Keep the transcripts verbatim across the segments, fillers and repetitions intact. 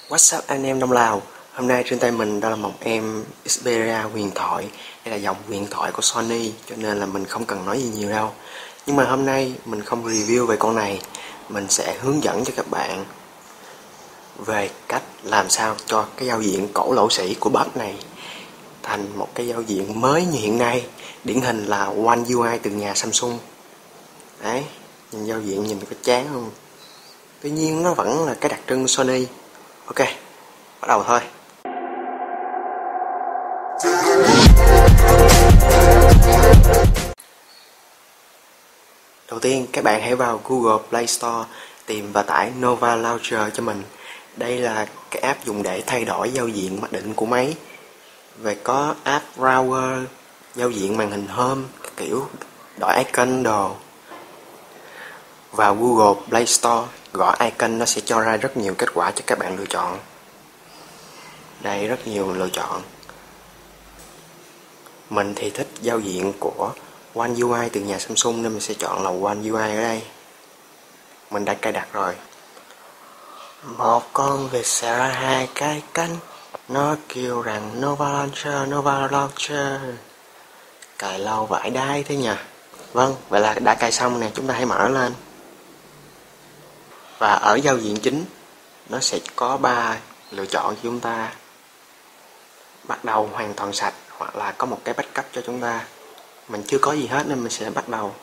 What's up anh em Đông Lào. Hôm nay trên tay mình đó là một em Xperia huyền thoại. Đây là dòng huyền thoại của Sony, cho nên là mình không cần nói gì nhiều đâu. Nhưng mà hôm nay mình không review về con này, mình sẽ hướng dẫn cho các bạn về cách làm sao cho cái giao diện cổ lỗ sĩ của bot này thành một cái giao diện mới như hiện nay. Điển hình là One u i từ nhà Samsung. Đấy, nhìn giao diện nhìn có chán không? Tuy nhiên nó vẫn là cái đặc trưng Sony. Ok, bắt đầu thôi. Đầu tiên các bạn hãy vào Google Play Store tìm và tải Nova Launcher cho mình. Đây là cái app dùng để thay đổi giao diện mặc định của máy. Về có app browser, giao diện màn hình home, kiểu đổi icon đồ. Vào Google Play Store, gõ icon nó sẽ cho ra rất nhiều kết quả cho các bạn lựa chọn. Đây rất nhiều lựa chọn. Mình thì thích giao diện của One u i từ nhà Samsung nên mình sẽ chọn là One u i ở đây. Mình đã cài đặt rồi. Một con vịt xẻ ra hai cái cánh, nó kêu rằng Nova Launcher, Nova Launcher. Cài lâu vãi đai thế nhỉ. Vâng, vậy là đã cài xong nè, chúng ta hãy mở lên. Và ở giao diện chính nó sẽ có ba lựa chọn cho chúng ta. Bắt đầu hoàn toàn sạch hoặc là có một cái backup cho chúng ta. Mình chưa có gì hết nên mình sẽ bắt đầu.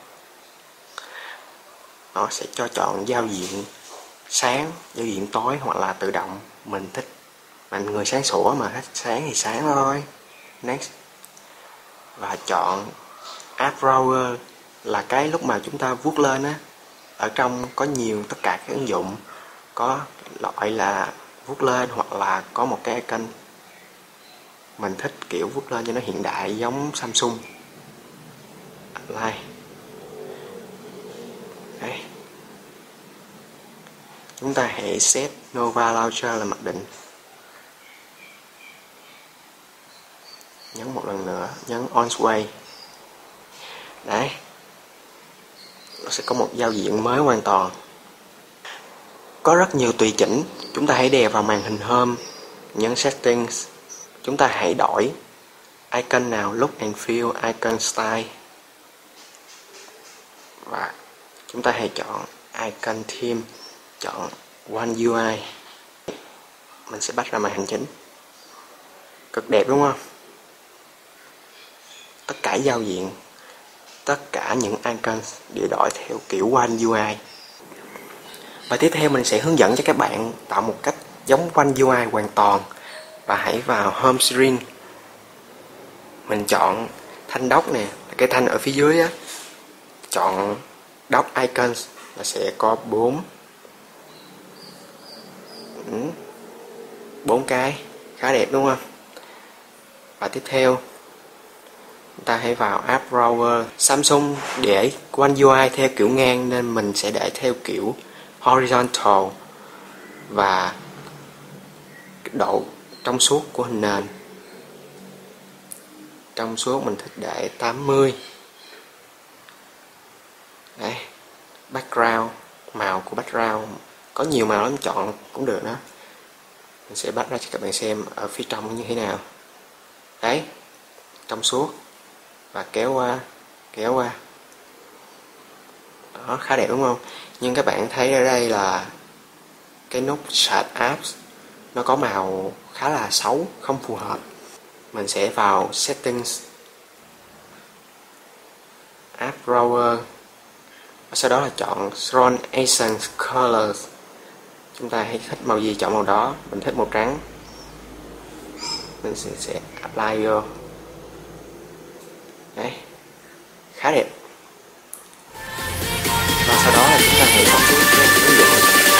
Nó sẽ cho chọn giao diện sáng, giao diện tối hoặc là tự động. Mình thích, mình người sáng sủa mà thích sáng thì sáng thôi. Next. Và chọn App Browser là cái lúc mà chúng ta vuốt lên á. Ở trong có nhiều tất cả các ứng dụng, có loại là vuốt lên hoặc là có một cái icon. Mình thích kiểu vuốt lên cho nó hiện đại giống Samsung. Apply. Đây. Chúng ta hãy set Nova Launcher là mặc định. Nhấn một lần nữa, nhấn On Sway. Đấy. Nó sẽ có một giao diện mới hoàn toàn. Có rất nhiều tùy chỉnh. Chúng ta hãy đè vào màn hình home, nhấn Settings. Chúng ta hãy đổi icon nào, Look and Feel, Icon Style. Và chúng ta hãy chọn Icon Theme, chọn One u i. Mình sẽ bắt ra màn hình chính. Cực đẹp đúng không? Tất cả giao diện, tất cả những icon đều đổi theo kiểu One u i. Và tiếp theo mình sẽ hướng dẫn cho các bạn tạo một cách giống One u i hoàn toàn. Và hãy vào Home Screen. Mình chọn thanh dock nè, cái thanh ở phía dưới á. Chọn Dock Icons là sẽ có bốn bốn cái, khá đẹp đúng không? Và tiếp theo chúng ta hãy vào App Browser. Samsung để One u i theo kiểu ngang nên mình sẽ để theo kiểu horizontal. Và độ trong suốt của hình nền, trong suốt mình thích để tám mươi. Đấy. Background, màu của background có nhiều màu lắm, chọn cũng được đó. Mình sẽ bắt ra cho các bạn xem ở phía trong như thế nào. Đấy, trong suốt và kéo qua, kéo qua. Đó, khá đẹp đúng không? Nhưng các bạn thấy ở đây là cái nút Start Apps nó có màu khá là xấu, không phù hợp. Mình sẽ vào Settings, App Browser, sau đó là chọn Strong Accent Colors. Chúng ta hãy thích màu gì chọn màu đó. Mình thích màu trắng. Mình sẽ, sẽ apply vô. Đấy, khá đẹp. Và sau đó là chúng ta hãy bấm nút ứng dụng.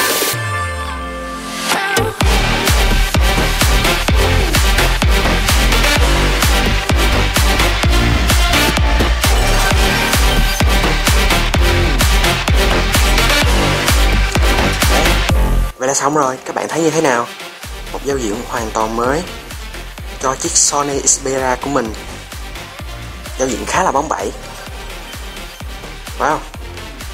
Vậy là xong rồi, các bạn thấy như thế nào? Một giao diện hoàn toàn mới cho chiếc Sony Xperia của mình. Giao diện khá là bóng bẩy. Wow.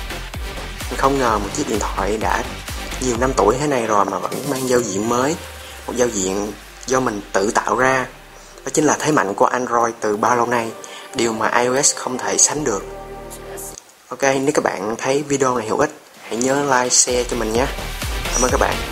Mình không ngờ một chiếc điện thoại đã nhiều năm tuổi thế này rồi mà vẫn mang giao diện mới. một giao diện do mình tự tạo ra. Đó chính là thế mạnh của Android từ bao lâu nay, điều mà iOS không thể sánh được. Ok, nếu các bạn thấy video này hữu ích, hãy nhớ like, share cho mình nhé. Cảm ơn các bạn.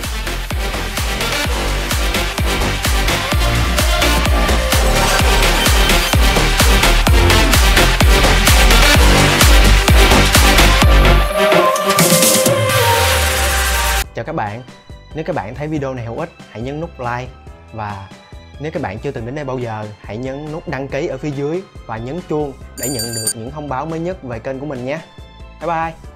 Chào các bạn, nếu các bạn thấy video này hữu ích, hãy nhấn nút like. Và nếu các bạn chưa từng đến đây bao giờ, hãy nhấn nút đăng ký ở phía dưới và nhấn chuông để nhận được những thông báo mới nhất về kênh của mình nhé. Bye bye!